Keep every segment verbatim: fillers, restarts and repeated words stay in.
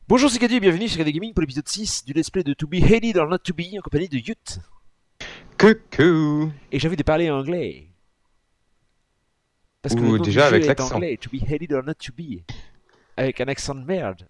Bonjour, c'est Kadu et bienvenue sur K D Gaming pour l'épisode six du let's play de To Be Hated or Not To Be en compagnie de Yut. Coucou. Et j'ai envie de parler anglais. Parce que Ou le nom déjà du avec jeu est l'accent. anglais, To Be Hated or Not To Be. Avec un accent de merde.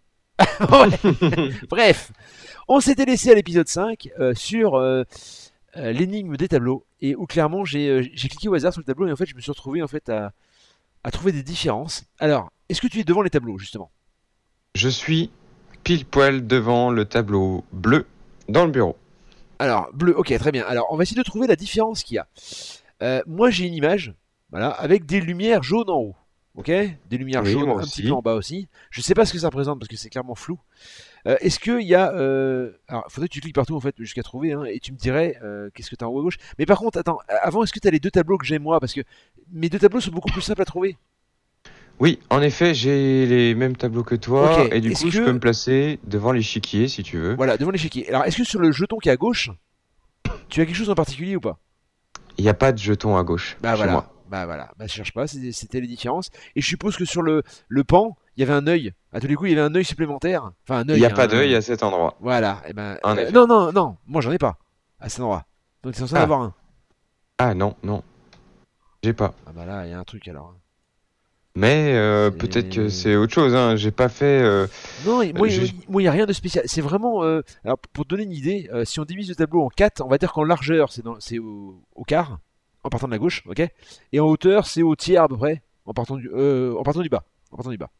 Ouais. Bref, on s'était laissé à l'épisode cinq euh, sur euh, euh, l'énigme des tableaux. Et où clairement j'ai euh, j'ai cliqué au hasard sur le tableau et en fait je me suis retrouvé en fait à, à trouver des différences. Alors, est-ce que tu es devant les tableaux justement? Je suis pile poil devant le tableau bleu dans le bureau. Alors, bleu, ok, très bien. Alors, on va essayer de trouver la différence qu'il y a. Euh, moi, j'ai une image, voilà, avec des lumières jaunes en haut. Ok? Des lumières Oui, jaunes moi un aussi. petit peu en bas aussi. Je sais pas ce que ça représente parce que c'est clairement flou. Euh, Est-ce qu'il y a. Euh... Alors, faudrait que tu cliques partout en fait jusqu'à trouver, hein, et tu me dirais euh, qu'est-ce que tu as en haut à gauche. Mais par contre, attends, avant, est-ce que tu as les deux tableaux que j'ai moi? Parce que mes deux tableaux sont beaucoup plus simples à trouver. Oui, en effet, j'ai les mêmes tableaux que toi, Ok, et du est-ce coup, je que- peux me placer devant l'échiquier si tu veux. Voilà, devant l'échiquier. Alors, est-ce que sur le jeton qui est à gauche, tu as quelque chose en particulier ou pas? Il n'y a pas de jeton à gauche Bah chez voilà, moi. bah voilà, bah je cherche pas, c'était c'était les différences. Et je suppose que sur le, le pan, il y avait un œil. À tous les coups, il y avait un œil supplémentaire. Enfin, un Il œil. n'y a pas un- d'œil à cet endroit. Voilà, et ben. En euh, effet. non, non, non, moi j'en ai pas à cet endroit. Donc c'est censé en Ah. avoir un. Ah non, non, j'ai pas. Ah bah là, il y a un truc alors. Mais euh, C'est- peut-être que c'est autre chose, hein. J'ai pas fait... euh, Non, il- moi, il j'ai- moi, il y a rien de spécial. C'est vraiment. euh, Alors, pour te donner une idée, euh, si on divise le tableau en quatre, on va dire qu'en largeur, c'est dans- c'est au, au quart, en partant de la gauche, ok. Et en hauteur, c'est au tiers à peu près, en partant du, euh, en partant du bas. En partant du bas.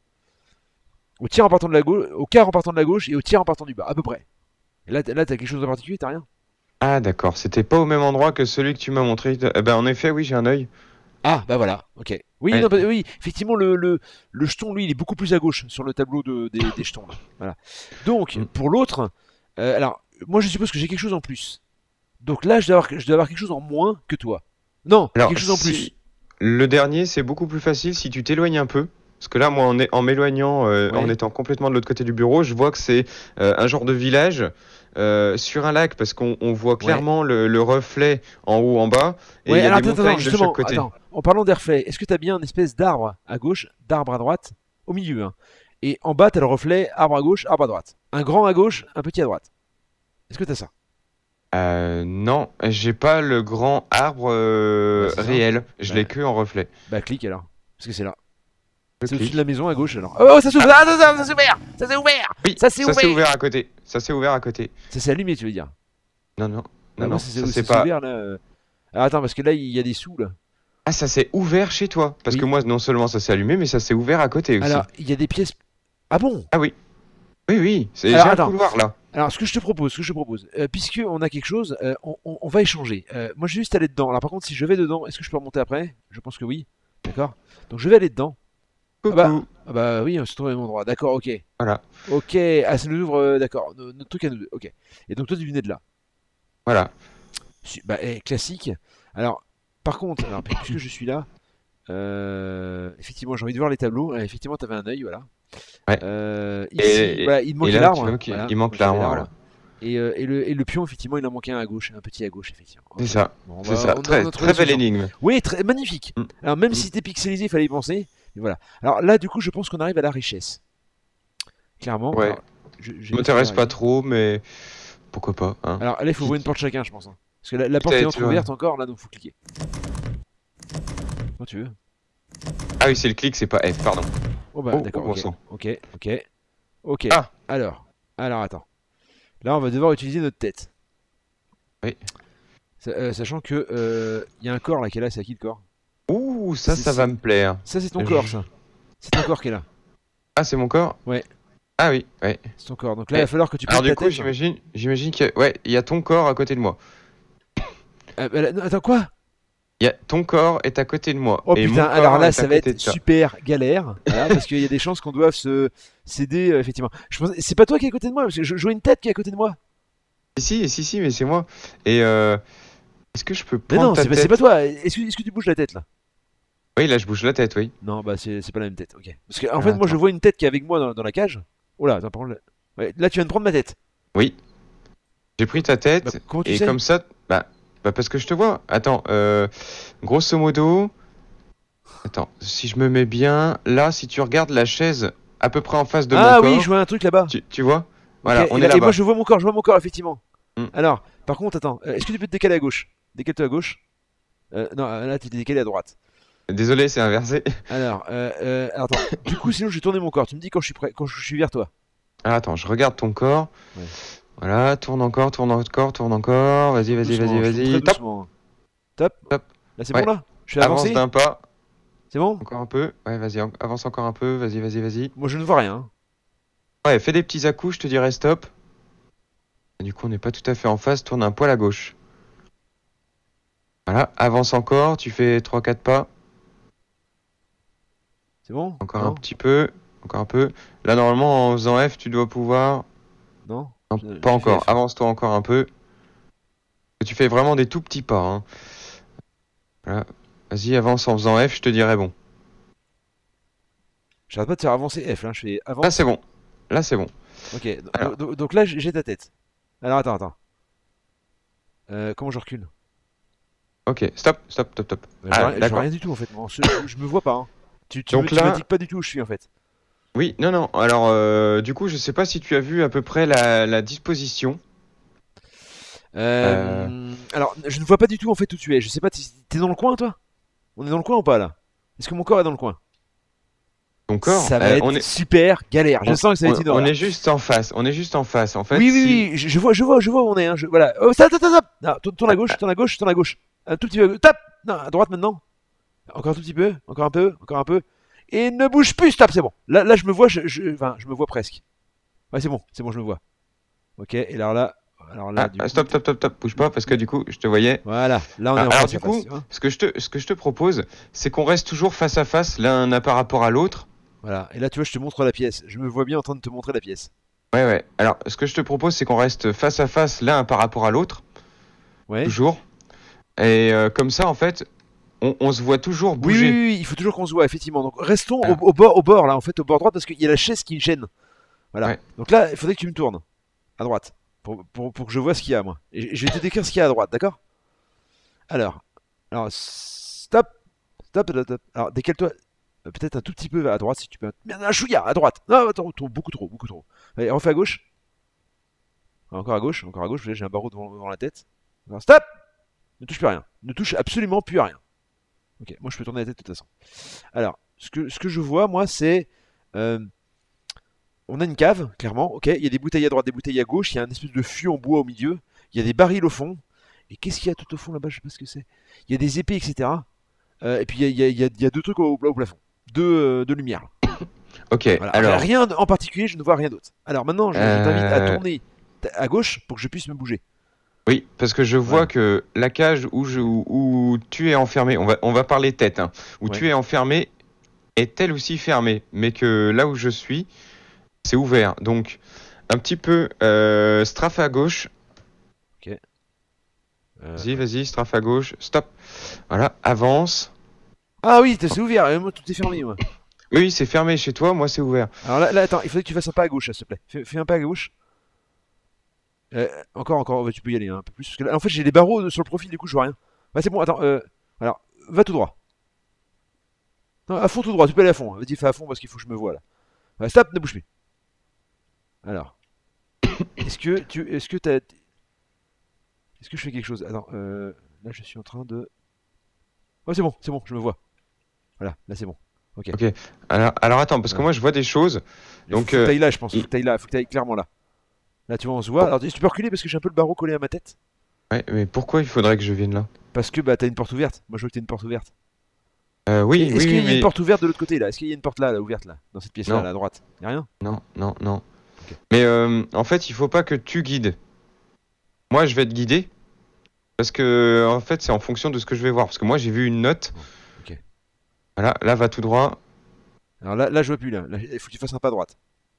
Au tiers en partant de la gauche, au quart en partant de la gauche et au tiers en partant du bas, à peu près. Et là, t'as- là, t'as quelque chose en particulier, t'as rien? Ah d'accord, c'était pas au même endroit que celui que tu m'as montré. Eh ben en effet, oui, j'ai un œil. Ah, bah voilà, ok. Oui, Ouais. non, bah, oui, effectivement, le, le, le jeton, lui, il est beaucoup plus à gauche sur le tableau de, des, des jetons. Là. Voilà. Donc, Mm. pour l'autre, euh, alors, moi, je suppose que j'ai quelque chose en plus. Donc là, je dois, avoir, je dois avoir quelque chose en moins que toi. Non, Alors, quelque chose en si- plus. le dernier, c'est beaucoup plus facile si tu t'éloignes un peu. Parce que là, moi, en, est- en m'éloignant, euh, Ouais. en étant complètement de l'autre côté du bureau, je vois que c'est euh, un genre de village euh, sur un lac, parce qu'on on voit clairement le, le reflet en haut, en bas, et Ouais, il y a alors des attends, montagnes attends, de justement, chaque côté. attends. En parlant d'air reflet, est-ce que t'as bien une espèce d'arbre à gauche, d'arbre à droite, au milieu, hein. Et en bas, t'as le reflet, arbre à gauche, arbre à droite. Un grand à gauche, un petit à droite. Est-ce que t'as ça? Euh, non, j'ai pas le grand arbre euh, Ouais, c'est ça. réel. Je Ouais. l'ai que en reflet. Bah, clique alors. Parce que c'est là. Je C'est au-dessus clique. de la maison à gauche alors. Oh, oh, ça s'ouvre! Ah, ça, ça, ça s'est ouvert! Ça s'est ouvert! Oui, Ça s'est ça s'est ouvert. ouvert à côté. Ça s'est ouvert à côté. Ça s'est allumé, tu veux dire? Non, non, Ah, non, non, moi, ça s'est ça ça s'est s'est pas. ouvert là. euh. Alors attends, parce que là, il y a des sous là. Ah, ça s'est ouvert chez toi. Parce Oui. que moi, non seulement ça s'est allumé, mais ça s'est ouvert à côté aussi. Alors, il y a des pièces. Ah bon? Ah oui. Oui, oui, c'est j'ai Alors, un attends. couloir là. Alors, ce que je te propose, ce que je te propose, euh, puisque on a quelque chose, euh, on, on- on va échanger. Euh, moi, je vais juste aller dedans. Alors, par contre, si je vais dedans, est-ce que je peux remonter après? Je pense que oui. D'accord. Donc, je vais aller dedans. Coucou. bah. Ah bah oui, on se trouve au même endroit. D'accord, ok. Voilà, Ok. Ah, ça nous ouvre. euh, D'accord. No- Notre truc à nous deux. Ok. Et donc, toi, tu venais de là. voilà. Su- Bah, eh, classique. Alors, par contre, alors, puisque je suis là, euh, effectivement, j'ai envie de voir les tableaux. Euh, effectivement, t'avais un œil, voilà. Ouais. Euh, ici, Et- voilà, il et manquait là, l'arbre. tu vois qu'il- voilà. il manque Donc, j'avais l'arbre, l'arbre. Et, euh, et le, et le pion, effectivement, il en manquait un à gauche, un petit à gauche, effectivement. C'est Ok. ça. Bon, C'est bah, ça. on a- Très, on a trouvé très la belle solution. énigme. Oui, très magnifique. Mm. Alors, même Mm. si c'était pixelisé, il fallait y penser. Mais voilà. Alors là, du coup, je pense qu'on arrive à la richesse. Clairement. Ouais. Alors, je- je- M'intéresse pas trop, mais pourquoi pas, hein. Alors là, il faut ouvrir une porte chacun, je pense, hein. Parce que la, la porte Peut-être, est entrouverte ouais. encore, là, donc faut cliquer. Quand tu veux. Ah oui, c'est le clic, c'est pas F, pardon. Oh bah Oh, d'accord, oh, bon ok. sang. ok, ok, ok. Ah. Alors, alors attends. Là, on va devoir utiliser notre tête. Oui. Sa- euh, sachant que euh, il y a un corps là qui est là, c'est à qui le corps? Ouh, ça, C'est- ça va me plaire. Ça, c'est ton Je- corps, ça. C'est ton corps qui est là. Ah, c'est mon corps? Ouais. Ah oui, ouais. C'est ton corps. Donc là, il va falloir que tu Alors poses du ta coup, tête. j'imagine, j'imagine que, ouais, il y a ton corps à côté de moi. Euh, bah, là- non, attends, quoi? Il y a ton corps est à côté de moi. Oh et putain, mon corps alors là, est ça à va côté être de toi. super galère. Voilà, parce qu'il y a des chances qu'on doive se céder, euh, effectivement. Je pense... C'est pas toi qui est à côté de moi, parce que je, je vois une tête qui est à côté de moi. Si, si, si, mais c'est moi. Et euh, est-ce que je peux Mais prendre non, ta c'est pas, tête? c'est pas toi. Est-ce que, est-ce que tu bouges la tête là? Oui, là, je bouge la tête, oui. Non, bah c'est c'est pas la même tête, ok. Parce que en Ah, fait, moi je attends. vois une tête qui est avec moi dans, dans la cage. Oh là, attends, par contre, là... Ouais, là, tu viens de prendre ma tête. Oui. J'ai pris ta tête, Bah, comment tu et sais? comme ça, bah, bah, parce que je te vois. Attends, euh, grosso modo, attends, si je me mets bien, là, si tu regardes la chaise à peu près en face de Ah mon oui, corps. je vois un truc là-bas. Tu, tu vois? Voilà, Ok, on et, est là- et moi là-bas. je vois mon corps, je vois mon corps, effectivement. Hmm. Alors, par contre, attends, euh, est-ce que tu peux te décaler à gauche? Décale-toi à gauche. Euh, non, euh, là tu t'es décalé à droite. Désolé, c'est inversé. Alors, euh, euh, alors, attends, du coup, sinon je vais tourner mon corps. Tu me dis quand je suis prêt, quand je suis vers toi. Ah, attends, je regarde ton corps. Ouais. Voilà, tourne encore, tourne encore, tourne encore. Vas-y, vas-y, vas-y, Doucement, je tourne très vas-y. Top, doucement. Top. top. Là c'est bon Ouais. là? Je suis Avance avancé? d'un pas. C'est bon? Encore un peu. Ouais, vas-y, en- avance encore un peu. Vas-y, vas-y, vas-y. Moi je ne vois rien, hein. Ouais, fais des petits à-coups, je te dirai stop. Et du coup, on n'est pas tout à fait en face. Tourne un poil à gauche. Voilà, avance encore. Tu fais trois quatre pas. C'est bon? Encore Non? un petit peu. Encore un peu. Là, normalement, en faisant F, tu dois pouvoir. Non? Non, Je- pas j'ai fait encore. F. Avance-toi encore un peu. Tu fais vraiment des tout petits pas, hein. Voilà. Vas-y, avance en faisant F, je te dirai bon. J'arrête pas de faire avancer F là, je fais Là, avance. c'est bon. Là, c'est bon. Ok, do- Alors. do- donc là j'ai j'ai ta tête. Alors attends, attends. Euh, comment je recule? Ok, stop, stop, stop, stop. Bah, je, Ah, vois rien, je vois d'accord. rien du tout en fait. Moi, je, je- je me vois pas, hein. Tu, tu, me, Donc tu me là, dis pas du tout où je suis en fait. oui, non, non. Alors, euh, du coup, je sais pas si tu as vu à peu près la, la disposition. Euh, Euh, alors, je ne vois pas du tout en fait où tu es. Je sais pas, t'es t'es dans le coin toi? On est dans le coin ou pas là? Est-ce que mon corps est dans le coin? ton corps, Ça va euh, être on est, super galère. Je on, sens que ça va on- être une on horreur. est juste en face. On est juste en face. En fait, Oui, si. oui, oui, je, je vois, je vois, je vois où on est. Hein. Je- voilà. Oh, stop, stop, stop, stop. Non, tourne, tourne à gauche, tourne à gauche, tourne à gauche. Un tout petit peu. Tape. Non, à droite maintenant. Encore un tout petit peu. Encore un peu. Encore un peu. Et ne bouge plus. Stop, c'est bon. Là, là, je me vois. Je, je- enfin, je me vois presque. Ouais, c'est bon, c'est bon, je me vois. Ok. Et alors là, alors là, Ah, du ah, coup, stop, stop, stop, stop. Bouge pas parce que du coup, je te voyais. voilà. Là, on est Ah, en alors face du à coup, face. Hein. ce que je te, ce que je te propose, c'est qu'on reste toujours face à face, l'un par rapport à l'autre. Voilà. Et là, tu vois, je te montre la pièce. Je me vois bien en train de te montrer la pièce. Ouais, ouais. Alors, ce que je te propose, c'est qu'on reste face à face, l'un par rapport à l'autre, Ouais. toujours. Et euh, comme ça, en fait, on, on se voit toujours Oui, bouger. oui, oui, il faut toujours qu'on se voit, effectivement. Donc restons au, Voilà. au bord, au bord là, en fait, au bord droit, parce qu'il y a la chaise qui me gêne. Voilà. Ouais. Donc là, il faudrait que tu me tournes à droite pour, pour, pour que je vois ce qu'il y a, moi. Et je vais te décrire ce qu'il y a à droite, d'accord? Alors, alors, stop, stop, stop, stop. Alors, décale-toi euh, peut-être un tout petit peu à droite si tu peux. Merde, un chouïa à droite. Non, attends, trop, beaucoup trop, beaucoup trop. Allez, refais à gauche. Encore à gauche, encore à gauche. J'ai un barreau devant, devant la tête. Alors, stop. Ne touche plus à rien. Ne touche absolument plus à rien. Ok, moi je peux tourner la tête de toute façon. Alors, ce que, ce que je vois, moi, c'est. euh, on a une cave, clairement, ok. Il y a des bouteilles à droite, des bouteilles à gauche. Il y a un espèce de fût en bois au milieu. Il y a des barils au fond. Et qu'est-ce qu'il y a tout au fond là-bas? Je sais pas ce que c'est. Il y a des épées, et cetera. Euh, et puis il y a, il y a- il y a- il y a deux trucs au, au plafond. Deux, euh, deux lumières. Là. Ok, Voilà. alors, Rien en particulier, je ne vois rien d'autre. Alors maintenant, je, je t'invite à euh, tourner à gauche pour que je puisse me bouger. oui, parce que je vois Voilà. que la cage où, je, où, où tu es enfermé, on va, on va parler tête, hein, où Ouais. tu es enfermé est elle aussi fermée, mais que là où je suis, c'est ouvert. Donc, un petit peu euh, strafe à gauche. Ok. Euh, Vas-y, vas-y, strafe à gauche. Stop. Voilà, avance. Ah oui, c'est ouvert. euh, Moi, tout est fermé, moi. Oui, oui, c'est fermé chez toi, moi c'est ouvert. Alors là, là, attends, il faudrait que tu fasses un pas à gauche, s'il te plaît. Fais, fais un pas à gauche. Euh, encore, encore, ouais, tu peux y aller hein, un peu plus. Parce que là, en fait, j'ai les barreaux de- sur le profil, du coup, je vois rien. Ouais, c'est bon, attends. Euh, alors, va tout droit. Non, à fond tout droit, tu peux aller à fond. Vas-y, fais à fond parce qu'il faut que je me vois là. Ouais, stop, ne bouge plus. Alors, est-ce que tu. Est-ce que t'as. Est-ce que je fais quelque chose? Attends, euh, là, je suis en train de. Ouais, c'est bon, c'est bon, je me vois. Voilà, là, c'est bon. Ok. Ok. Alors, alors attends, parce que Ouais. moi je vois des choses. Il Donc, faut que euh, t'ailles là, je pense. Faut il- que t'ailles là, faut que t'ailles clairement là. Là, tu vois, on se voit. Alors, tu peux reculer parce que j'ai un peu le barreau collé à ma tête. Ouais, mais pourquoi il faudrait que je vienne là? Parce que bah t'as une porte ouverte. Moi je vois que t'as une porte ouverte. Euh, Et- oui, Est-ce oui, qu'il y oui, a une mais porte ouverte de l'autre côté là? Est-ce qu'il y a une porte là, là ouverte là, dans cette pièce là, non, là à droite? Y'a rien? non, non, non. Ok. Mais euh, en fait, il faut pas que tu guides. Moi, je vais te guider parce que en fait, c'est en fonction de ce que je vais voir. Parce que moi, j'ai vu une note. Ok. Voilà, là, va tout droit. Alors là, là je vois plus là. Là, il faut que tu fasses un pas à droite.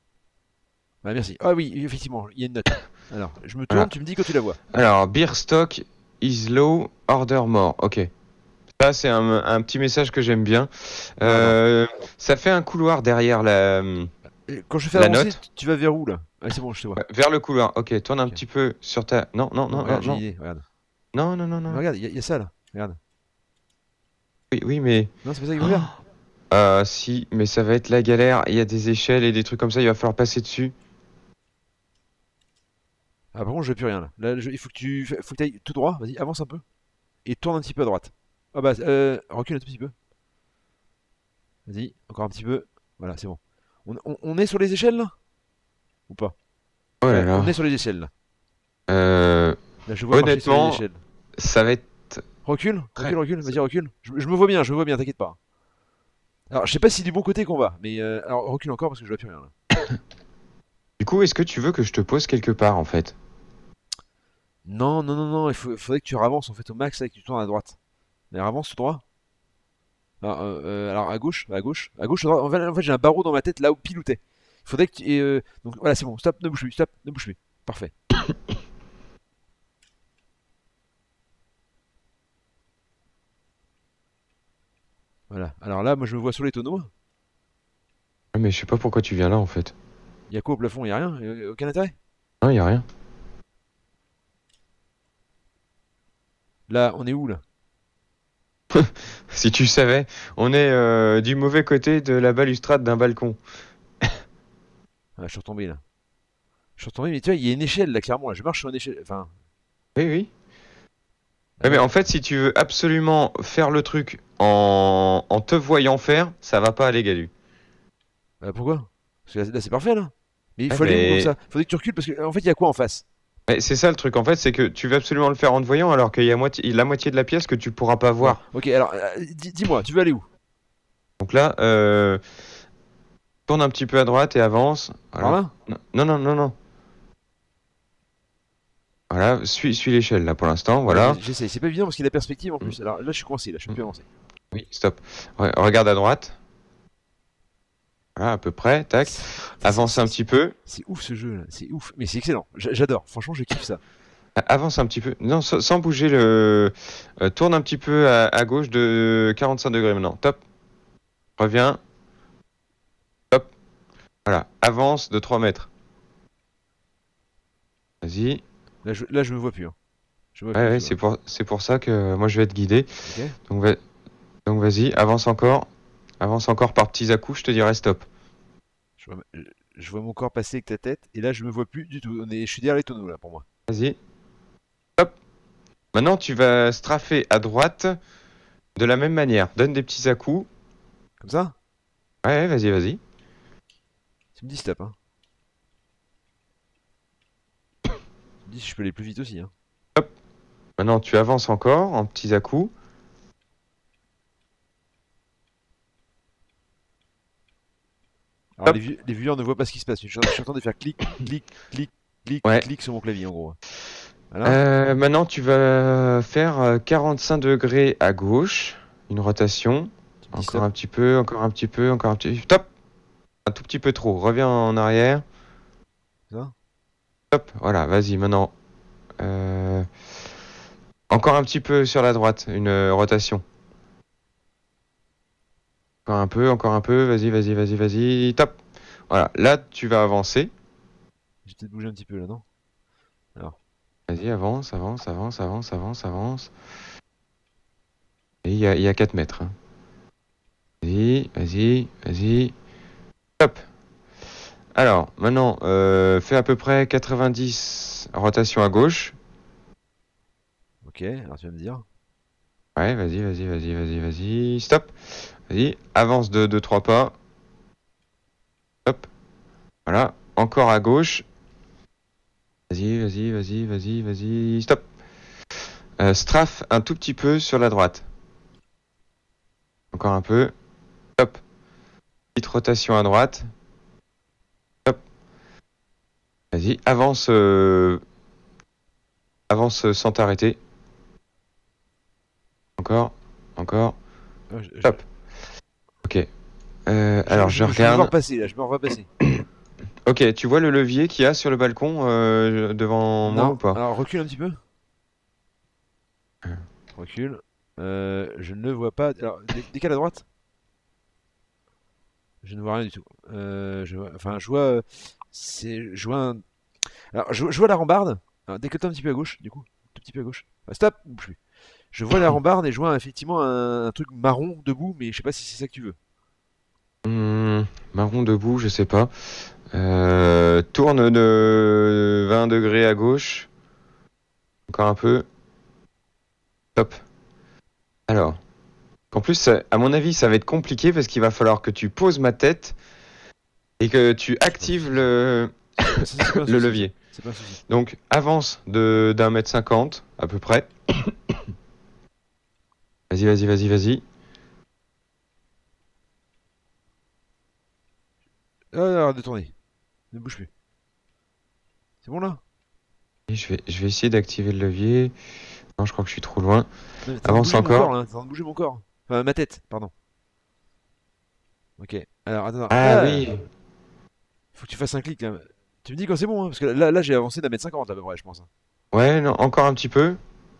Bah merci. Ah oui, effectivement, il y a une note. Alors, je me tourne, Voilà. tu me dis quand tu la vois. Alors, beer stock is low, order more. Ok. Ça, c'est un, un petit message que j'aime bien. Non, non. Euh, ça fait un couloir derrière la, Et quand je fais la avancer, note. tu- tu vas vers où là? Ah c'est bon, je te vois. Ouais, vers le couloir. Ok, tourne un Ok. petit peu sur ta. Non, non, Non, non, non, regarde, j'ai une non. idée, regarde. Non, non, non, Mais non. regarde, il y, a- il y a ça là. Regarde. Oui, oui, mais. Non, c'est pas ça qu'il faut faire. Ah si, mais ça va être la galère. Il y a des échelles et des trucs comme ça, il va falloir passer dessus. Ah, par contre, je vais plus rien là. Là, je- il faut que tu faut que ailles tout droit. Vas-y, avance un peu. Et tourne un petit peu à droite. Ah bah, euh, recule un tout petit peu. Vas-y, encore un petit peu. Voilà, c'est bon. On, on- on est sur les échelles là? Ou pas? Oh là Ouais, on là. est sur les échelles là. Euh, Là, je vois marcher sur les honnêtement, échelles. ça va être Recule, recule, très... recule. Vas-y, recule. Je, je me vois bien, je me vois bien, t'inquiète pas. Alors, je sais pas si c'est du bon côté qu'on va, mais euh, alors recule encore parce que je vois plus rien là. Du coup, est-ce que tu veux que je te pose quelque part en fait? Non, non, non, non, il faut- faudrait que tu ravances en fait au max là, et que tu tournes à droite. Mais avance tout droit. Alors, euh, euh, alors, à gauche, à gauche, à gauche, à droite. En fait, en fait, j'ai un barreau dans ma tête là où pile où t'es. Il faudrait que tu. et, euh, donc voilà, c'est bon, stop, ne bouge plus, stop, ne bouge plus. Parfait. Voilà. Alors là, moi je me vois sur les tonneaux. Ouais, mais je sais pas pourquoi tu viens là en fait. Il y a quoi au plafond? Il y a rien? Y a aucun intérêt? Non, il y a rien. Là, on est où là? Si tu savais, on est euh, du mauvais côté de la balustrade d'un balcon. Ah, je suis retombé là. Je suis retombé, mais tu vois, il y a une échelle là, clairement. Là. Je marche sur une échelle. Enfin, Oui, oui. ah Ouais, mais ouais. en fait, si tu veux absolument faire le truc en, en te voyant faire, ça va pas aller, Galu. Bah, pourquoi? Parce que là, là, c'est parfait là. Mais il Ouais, faut aller où comme mais ça? Faudrait que tu recules parce que en fait, il y a quoi en face? mais c'est ça le truc, en fait, c'est que tu veux absolument le faire en te voyant alors qu'il y a moitié, la moitié de la pièce que tu pourras pas Bon, voir. ok, alors, euh, dis- dis-moi, tu veux aller où? Donc là, euh, tourne un petit peu à droite et avance. Par Voilà. là? Non, non, non, non. Voilà, suis, suis l'échelle là pour l'instant. Ouais, Voilà. j'ai- j'essaye. C'est pas évident parce qu'il y a la perspective en Mm, plus. Alors là, je suis coincé là, je peux mm. plus avancer. Oui, stop. Ouais, regarde à droite. Voilà, à peu près. Tac. C'est c'est- Avance un c'est- petit peu. c'est ouf ce jeu là, c'est ouf. Mais c'est excellent. J'a- J'adore. Franchement, je kiffe ça. Avance un petit peu. Non, sans, sans bouger le. euh, tourne un petit peu à, à gauche de quarante-cinq degrés maintenant. Top. Reviens. Top. Voilà. Avance de trois mètres. Vas-y. Là, je, là, je me vois plus. Hein. Je me vois Ouais, plus, ouais, tu c'est vois. pour, c'est pour ça que moi je vais te guider. Ok? Donc, va- donc vas-y, avance encore. Avance encore par petits à-coups, je te dirai stop. Je vois, ma- je vois mon corps passer avec ta tête et là, je me vois plus du tout. On est, je suis derrière les tonneaux là pour moi. Vas-y. Hop. Maintenant, tu vas straffer à droite de la même manière. Donne des petits à-coups. Comme ça? Ouais, ouais, vas-y, vas-y. Tu me dis stop. Hein. Tu me dis si je peux aller plus vite aussi. Hein. Maintenant, tu avances encore en petits à-coups. Alors les, Hop. vieux- les viewers ne voient pas ce qui se passe. Je suis en je suis en train de faire clic, clic, clic, clic, Ouais. clic sur mon clavier en gros. Voilà. Euh, maintenant, tu vas faire euh, quarante-cinq degrés à gauche. Une rotation. Tu me dis Encore stop. un petit peu, encore un petit peu, encore un petit peu. Top. Un tout petit peu trop. Reviens en arrière. Ça. Top. Voilà, vas-y, maintenant. Euh, Encore un petit peu sur la droite. Une euh, rotation. Encore un peu, encore un peu. Vas-y, vas-y, vas-y, vas-y. Top. Voilà. Là, tu vas avancer. J'ai peut-être bougé un petit peu là, non? Alors. Vas-y, avance, avance, avance, avance, avance, avance. Et il y a, il y a quatre mètres. Hein. Vas-y, vas-y, vas-y. Top. Alors, maintenant, euh, fais à peu près quatre-vingt-dix rotation à gauche. Ok, alors tu vas me dire. Ouais, vas-y, vas-y, vas-y, vas-y, vas-y. Stop. Vas-y, avance de deux trois pas. Hop. Voilà. Encore à gauche. Vas-y, vas-y, vas-y, vas-y, vas-y. Stop. Euh, strafe un tout petit peu sur la droite. Encore un peu. Hop. Petite rotation à droite. Hop. Vas-y, avance, euh, avance sans t'arrêter. Encore, encore. Ah, je, je- Hop. Ok. Euh, je- alors je- je je me vois regarde. repasser là, je me vois repasser. Ok, tu vois le levier qu'il y a sur le balcon euh, devant moi Non, ou pas? alors recule un petit peu. Euh, Recule. Euh, je ne vois pas. Alors, dé- décale à droite. Je ne vois rien du tout. Euh, je vois- Enfin, je vois. euh, C'est. Je vois un. Alors, je, je vois la rambarde. Alors, décale-toi un petit peu à gauche, du coup. Tout petit peu à gauche. Ah, stop! Bouge plus. Je vois la rambarde et je vois effectivement un, un truc marron debout, mais je sais pas si c'est ça que tu veux. marron debout, je sais pas. Euh, tourne de vingt degrés à gauche. Encore un peu. Hop. Alors. En plus, ça- à mon avis, ça va être compliqué parce qu'il va falloir que tu poses ma tête et que tu actives le, Ça, c'est pas un le souci, levier. C'est pas un souci. Donc, avance de d'un mètre cinquante, à peu près. Vas-y, vas-y, vas-y, vas-y. Ah, arrête de tourner. Ne bouge plus. C'est bon là? Et je vais, je vais essayer d'activer le levier. Non, je crois que je suis trop loin. Non, mais t'es en train de Avance bouger mon encore. corps là. T'es en train de bouger mon corps. Enfin, ma tête, pardon. Ok. Alors, attends. Ah Ah, oui. faut que tu fasses un clic là. Tu me dis quand c'est bon, hein, parce que là, là j'ai avancé d'un mètre cinquante à peu près, je pense, hein. Ouais, non, encore un petit peu.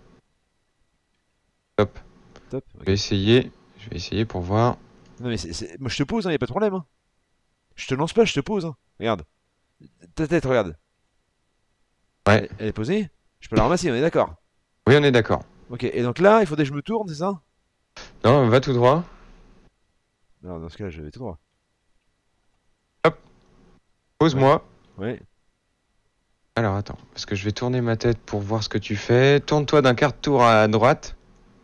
Hop. Top. Je Ok. vais essayer. Je vais essayer pour voir. Non, mais c'est, c'est- moi je te pose, hein, y a pas de problème, hein. Je te lance pas, je te pose, hein. Regarde. Ta tête, regarde. Ouais. Elle, elle est posée. Je peux la ramasser, on est d'accord. Oui, on est d'accord. Ok. Et donc là, il faudrait que je me tourne, c'est ça? Non, va tout droit. Non, dans ce cas-là, je vais tout droit. Ouais. Pose-moi. Ouais. Alors attends, parce que je vais tourner ma tête pour voir ce que tu fais. Tourne-toi d'un quart de tour à droite.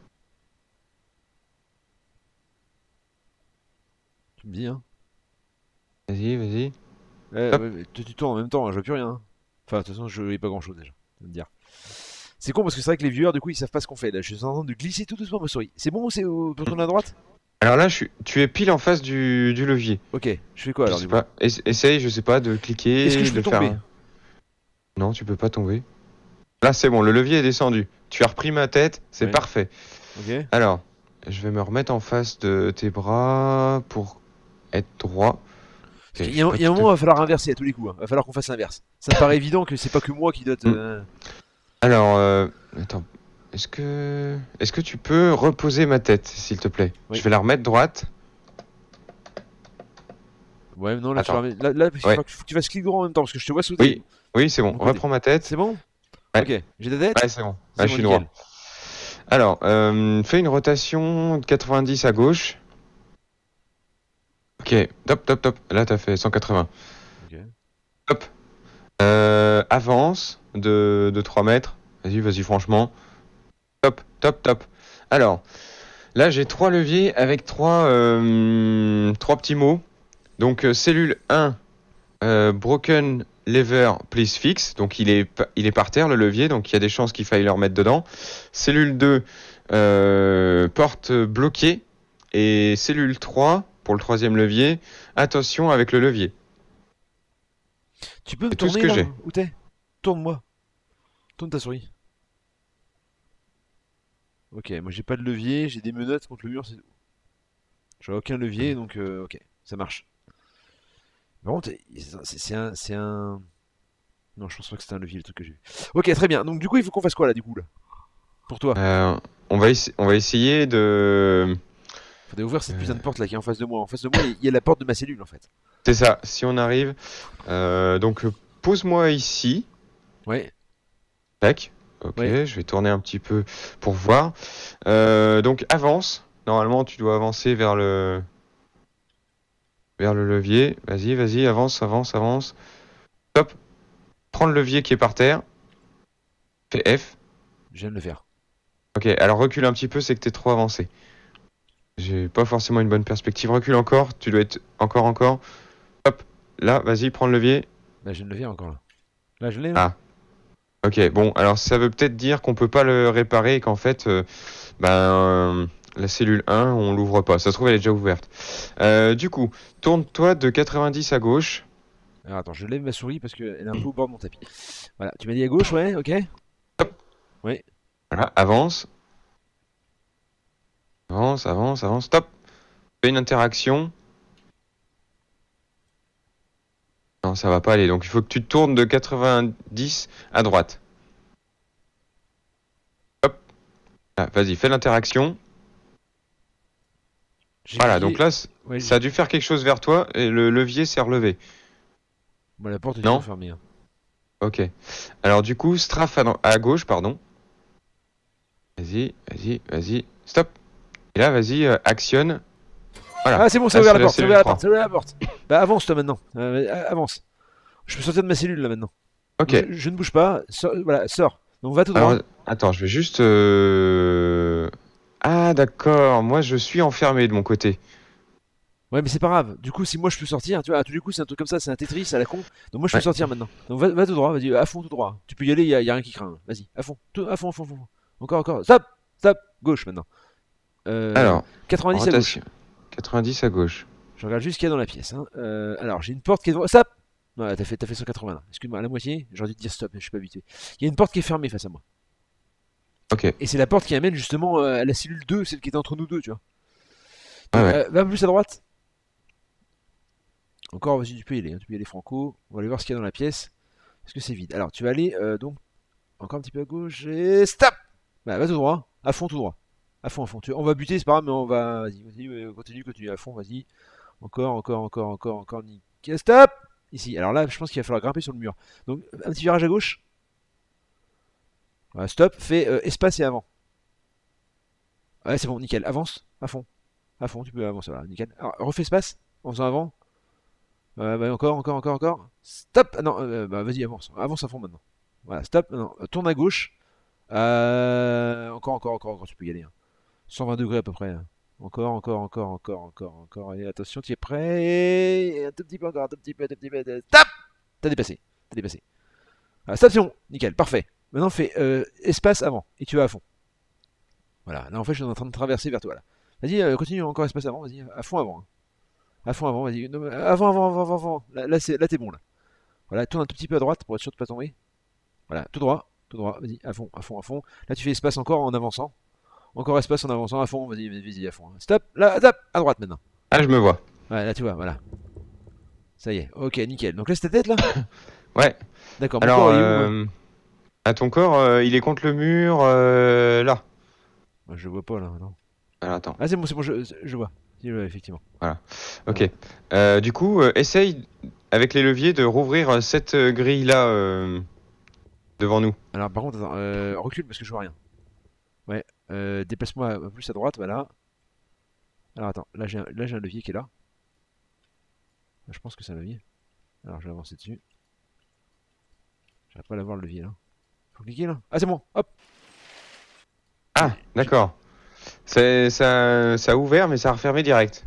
Tu me dis, hein. Vas-y, vas-y. Ouais, Hop. ouais, mais tu, tu tournes en même temps, hein, je vois plus rien, hein. Enfin, de toute façon, je voyais pas grand-chose déjà. Je vais te dire. C'est con parce que c'est vrai que les viewers, du coup, ils savent pas ce qu'on fait. Là, je suis en train de glisser tout doucement ma souris. C'est bon ou c'est au- pour tourner à droite? Alors là, je suis... tu es pile en face du, du levier. Ok. Je fais quoi Je alors sais du coup? pas. Ess- Essaye, je sais pas, de cliquer, Est-ce que je peux de faire. tomber? un- Non, tu peux pas tomber. Là, c'est bon, le levier est descendu. Tu as repris ma tête, c'est Ouais. parfait. Ok. Alors, je vais me remettre en face de tes bras pour être droit. Ok, Il je y a, suis pas il y a un tout à moment, il va falloir inverser à tous les coups, hein. Il va falloir qu'on fasse l'inverse. Ça me paraît évident que c'est pas que moi qui dois te. Mm. euh, Alors, euh, attends, est-ce que, est-ce que tu peux reposer ma tête, s'il te plaît? Oui. Je vais la remettre droite. Ouais, non, là, tu Attends. vas- là, là, il faut, Ouais. faut que tu fasses clic droit en même temps parce que je te vois sauter. Oui, oui, c'est bon. Mon côté. Reprends ma tête. C'est bon? Ouais. Ok. J'ai ta tête? Ouais, c'est bon. C'est Là, bon, je suis nickel. droit. Alors, euh, fais une rotation de quatre-vingt-dix à gauche. Ok, top, top, top. Là, t'as fait cent quatre-vingts. Ok. Top. Euh, avance de, de trois mètres. Vas-y, vas-y, franchement. Top, top, top. Alors, là, j'ai trois leviers avec trois, euh, trois petits mots. Donc, euh, cellule un, euh, broken lever, please fix. Donc, il est, pa- il est par terre, le levier. Donc, il y a des chances qu'il faille le remettre dedans. Cellule deux, euh, porte bloquée. Et cellule trois, pour le troisième levier, attention avec le levier. Tu peux me C'est tout ce tourner que là? j'ai. Où t'es? Tourne-moi. Tourne ta souris. Ok, moi j'ai pas de levier, j'ai des menottes contre le mur, c'est tout. J'ai aucun levier, donc euh, ok, ça marche. Par contre, c'est c'est un, c'est un. Non, je pense pas que c'était un levier le truc que j'ai vu. Ok, très bien. Donc du coup, il faut qu'on fasse quoi là, du coup là? Pour toi? Euh, on va, essa- on va essayer de... Faudrait ouvrir cette putain de Euh, porte là qui est en face de moi. En face de moi, il y a- il y a la porte de ma cellule en fait. C'est ça, si on arrive. Euh, donc, euh, pose-moi ici. Ouais, Tac. Ok, ouais. je vais tourner un petit peu pour voir. Euh, donc, avance. Normalement, tu dois avancer vers le, vers le levier. Vas-y, vas-y, avance, avance, avance. Top. Prends le levier qui est par terre. Fais F. Je viens de le faire. Ok, alors recule un petit peu, c'est que t'es trop avancé. J'ai pas forcément une bonne perspective. Recule encore, tu dois être encore, encore. Hop, là, vas-y, prends le levier. Là, je viens de le faire encore là. Là, je l'ai là. Ah, ok, bon, alors ça veut peut-être dire qu'on peut pas le réparer et qu'en fait, euh, ben, euh, la cellule un, on l'ouvre pas. Ça se trouve, elle est déjà ouverte. Euh, du coup, tourne-toi de quatre-vingt-dix à gauche. Alors attends, je lève ma souris parce qu'elle est un peu au bord de mon tapis. Voilà, tu m'as dit à gauche, ouais, ok. Ouais. Voilà, avance. Avance, avance, avance, stop. Fais une interaction. Non, ça va pas aller. Donc il faut que tu tournes de quatre-vingt-dix à droite. Hop. Ah, vas-y, fais l'interaction. J'ai Voilà, grillé- donc là, c- Ouais, ça a dû faire quelque chose vers toi et le levier s'est relevé. Bon, la porte est Non. toujours fermée, hein. Ok. Alors du coup, strafe à, à gauche, pardon. Vas-y, vas-y, vas-y. Stop. Et là, vas-y, euh, actionne. Voilà. Ah, c'est bon, c'est Ah, ouvert c'est la la porte, c'est cellule ouvert la trois. porte, c'est ouvert la porte. Bah, avance toi maintenant. Euh, avance. Je peux sortir de ma cellule là maintenant. Ok. Je, je ne bouge pas. Sors- voilà, sors. Donc va tout droit. Alors, attends, je vais juste. euh, Ah, d'accord. Moi, je suis enfermé de mon côté. Ouais, mais c'est pas grave. Du coup, si moi je peux sortir, tu vois, du coup, c'est un truc comme ça, c'est un Tetris à la con. Donc moi je peux Ouais. sortir maintenant. Donc va, va tout droit, vas-y, à fond tout droit. Tu peux y aller, y a, y a rien qui craint. Vas-y, à fond, tout, à fond, à fond, à fond. Encore, encore. Stop, stop, gauche maintenant. Euh, Alors, quatre-vingt-dix à gauche. rotation. quatre-vingt-dix à gauche. Je regarde juste ce qu'il y a dans la pièce. Hein. Euh, alors, j'ai une porte qui est devant. Stop. Ouais, t'as fait, t'as fait cent quatre-vingts là. Excuse-moi, à la moitié. J'aurais dû te dire stop, mais je suis pas habitué. Il y a une porte qui est fermée face à moi. Ok. Ouais, Et c'est la porte qui amène justement euh, à la cellule deux, celle qui était entre nous deux, tu vois. ouais. Donc, euh, va plus à droite. Encore, vas-y, tu peux y aller, hein, tu peux y aller franco. On va aller voir ce qu'il y a dans la pièce. Est-ce que c'est vide? Alors, tu vas aller euh, donc encore un petit peu à gauche et stop. Bah, va tout droit, à fond, tout droit. À fond, à fond. Tu- On va buter, c'est pas grave, mais on va. Vas-y, vas-y, euh, continue, continue à fond, vas-y. Encore, encore, encore, encore, encore. Nickel. Stop. Ici. Alors là, je pense qu'il va falloir grimper sur le mur. Donc, un petit virage à gauche. Voilà, stop. Fais euh, espace et avant. Ouais, c'est bon, nickel. Avance, à fond. À fond, tu peux avancer, voilà, nickel. Alors, refais espace en faisant avant. Euh, bah, encore, encore, encore, encore. Stop. Ah non, euh, bah vas-y, avance. Avance à fond maintenant. Voilà, stop. Non, euh, tourne à gauche. Euh, encore, encore, encore, encore, tu peux y aller. Hein. cent vingt degrés à peu près. Hein. Encore, encore, encore, encore, encore, encore. Et attention, tu es prêt. Et un tout petit peu encore, un tout petit peu, un tout petit peu. Stop. T'as dépassé. T'as dépassé. Voilà, stop, c'est bon. Nickel, parfait. Maintenant, fais euh, espace avant. Et tu vas à fond. Voilà, là en fait, je suis en train de traverser vers toi. Là. Vas-y, euh, continue encore espace avant. Vas-y, à fond avant. Hein. À fond avant, vas-y. Non, mais avant, avant, avant, avant, avant. Là, là, c'est- là, t'es bon là. Voilà, tourne un tout petit peu à droite pour être sûr de pas tomber. Voilà, tout droit, tout droit, vas-y, à fond, à fond, à fond. Là, tu fais espace encore en avançant. Encore espace en avançant, à fond, vas-y, vas-y, vas-y, à fond. Stop, là, stop, à droite maintenant. Ah, je me vois. Ouais, là, tu vois, voilà. Ça y est, ok, nickel. Donc laisse ta tête là. Ouais. D'accord, mon Alors, corps il est où moi euh, à ton corps, euh, il est contre le mur, euh, là. Moi, je vois pas là, non. Alors, attends. Ah, c'est bon, c'est bon, je, je vois. Je vois, effectivement. Voilà. Ok. Euh, du coup, euh, essaye avec les leviers de rouvrir euh, cette euh, grille-là euh, devant nous. Alors, par contre, attends, euh, recule parce que je vois rien. Ouais, euh, déplace-moi plus à droite, voilà. Alors, attends, là, j'ai un, là, j'ai un levier qui est là. Je pense que c'est un levier. Alors, je vais avancer dessus. J'arrive pas à l'avoir le levier là. Faut cliquer là. Ah, c'est bon, hop. Ah, d'accord. C'est, ça, ça a ouvert, mais ça a refermé direct.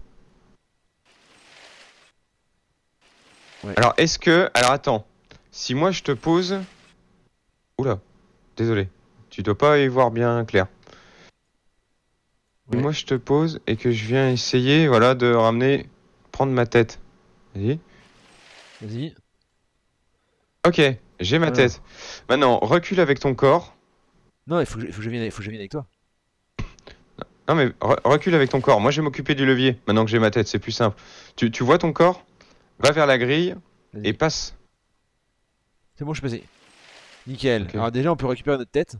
Ouais. Alors, est-ce que... Alors, attends. Si moi, je te pose... Oula. Désolé. Tu dois pas y voir bien clair. Si Ouais. moi, je te pose et que je viens essayer, voilà, de ramener... Prendre ma tête. Vas-y. Vas-y. Ok, j'ai ma Alors. tête. Maintenant, recule avec ton corps. Non, il faut que je, il faut que je vienne, il faut que je vienne avec toi. Non, mais re- recule avec ton corps. Moi, je vais m'occuper du levier. Maintenant que j'ai ma tête, c'est plus simple. Tu, tu vois ton corps? Va vers la grille Vas-y. et passe. C'est bon, je suis passé. Nickel. Ok. Alors déjà, on peut récupérer notre tête.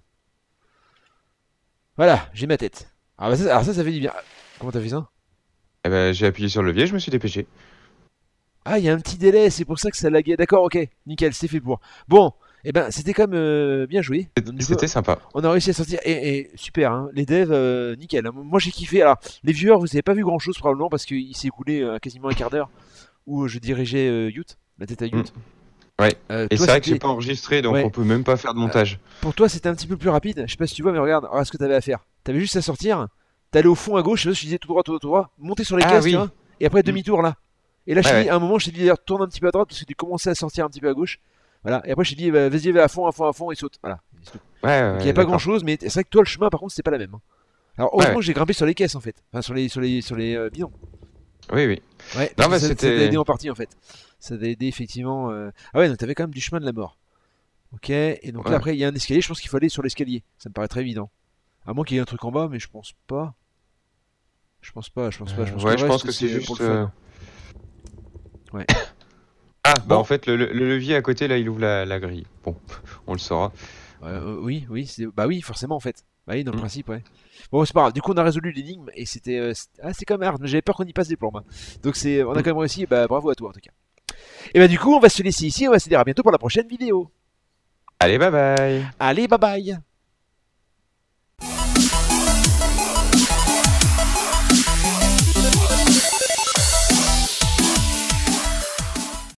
Voilà, j'ai ma tête. Alors, bah, ça, alors ça, ça fait du bien. Comment t'as fait ça? Eh ben, j'ai appuyé sur le levier, je me suis dépêché. Ah, il y a un petit délai, c'est pour ça que ça laguait. D'accord, ok. Nickel, c'est fait pour. Bon, eh ben, c'était quand même euh, bien joué. Donc, du coup, C'était sympa. on a réussi à sortir. Et, et super, hein. Les devs, euh, nickel. Hein. Moi, j'ai kiffé. Alors, les viewers, vous avez pas vu grand chose probablement parce qu'il s'est écoulé euh, quasiment un quart d'heure où je dirigeais euh, Yout, la tête à Yout. Ouais. Euh, Et toi, c'est vrai que j'ai c'était- pas enregistré, donc Ouais. on peut même pas faire de montage. Pour toi, c'était un petit peu plus rapide. Je sais pas si tu vois, mais regarde, regarde ce que t'avais à faire. T'avais juste à sortir, t'allais au fond à gauche, je disais tout droit, tout droit, tout droit, monter sur les Ah caisses, oui. tu vois, et après demi-tour là. Et là, je Ouais, t'ai ouais. dit, à un moment, je t'ai dit, d'ailleurs, tourne un petit peu à droite parce que tu commençais à sortir un petit peu à gauche. Voilà. Et après, je t'ai dit, bah, vas-y, va à fond, à fond, à fond, et saute. Voilà. C'est tout. Ouais, ouais, Donc, il n'y ouais, a pas grand d'accord. chose, mais c'est vrai que toi, le chemin, par contre, c'était pas la même. Hein. Alors, heureusement Ouais, ouais. que j'ai grimpé sur les caisses en fait. Enfin, sur les, sur les, sur les euh, bidons. Oui, oui. Ouais, Non, parce que bah, ça, ça t'a c'était- aidé en partie en fait. Ça t'a aidé effectivement. euh, Ah ouais, donc t'avais quand même du chemin de la mort. Ok, et donc là Ouais. après il y a un escalier, je pense qu'il faut aller sur l'escalier. Ça me paraît très évident. À moins qu'il y ait un truc en bas, mais je pense pas. Je pense pas, je pense pas. Je Euh, pense ouais, que je le pense reste, que c'est euh, pour juste. le fun. euh, Ouais. Ah, bah Bon. en fait, le, le- le levier à côté, là, il ouvre la, la grille. Bon, on le saura. Euh, euh, oui, oui, c'est- bah oui, forcément en fait. Bah oui, dans le Mm. principe, ouais. Bon, c'est pas grave. Du coup, on a résolu l'énigme et c'était, euh, c'était- ah, c'est quand même hard. Mais j'avais peur qu'on y passe des plombs. Hein. Donc c'est, on a Mm. quand même réussi. Bah bravo à toi en tout cas. Et bah du coup, on va se laisser ici. On va se dire à bientôt pour la prochaine vidéo. Allez, bye bye. Allez, bye bye.